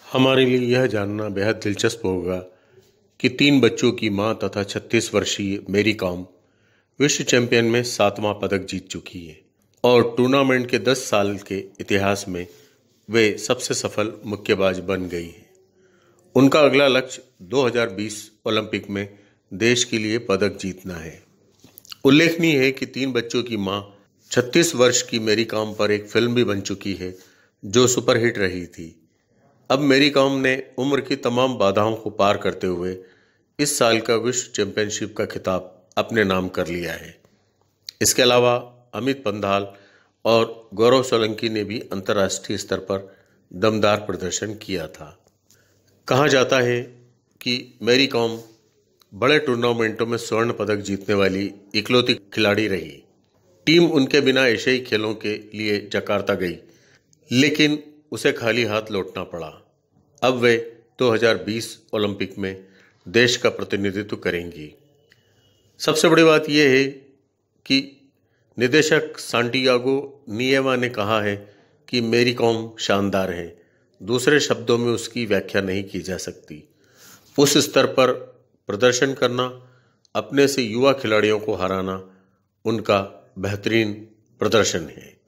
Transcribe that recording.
हमारे लिए यह जानना बेहद दिलचस्प होगा कि 3 बच्चों की मां तथा 36 वर्षीय मैरी कॉम विश्व चैंपियन में 7वां पदक जीत चुकी है और टूर्नामेंट के 10 साल के इतिहास में वे सबसे सफल मुक्केबाज बन गई हैं। उनका अगला लक्ष्य 2020 ओलंपिक में देश के लिए पदक जीतना है। उल्लेखनीय है कि 3 बच्चों की मां 36 वर्ष की मैरी कॉम पर एक फिल्म भी बन चुकी है जो सुपरहिट रही थी। अब मैरी कॉम ने उम्र की तमाम बाधाओं को पार करते हुए इस साल का विश्व चैंपियनशिप का खिताब अपने नाम कर लिया है। इसके अलावा अमित पंघाल और गौरव सोलंकी ने भी अंतर्राष्ट्रीय स्तर पर दमदार प्रदर्शन किया था। कहा जाता है कि मैरी कॉम बड़े टूर्नामेंटों में स्वर्ण पदक जीतने वाली इकलौती खिलाड़ी रही। टीम उनके बिना एशियाई खेलों के लिए जकार्ता गई, लेकिन उसे खाली हाथ लौटना पड़ा। अब वे 2020 ओलंपिक में देश का प्रतिनिधित्व करेंगी। सबसे बड़ी बात यह है कि निदेशक सांटियागो निएवा ने कहा है कि मैरी कॉम शानदार है। दूसरे शब्दों में उसकी व्याख्या नहीं की जा सकती। उस स्तर पर प्रदर्शन करना, अपने से युवा खिलाड़ियों को हराना उनका बेहतरीन प्रदर्शन है।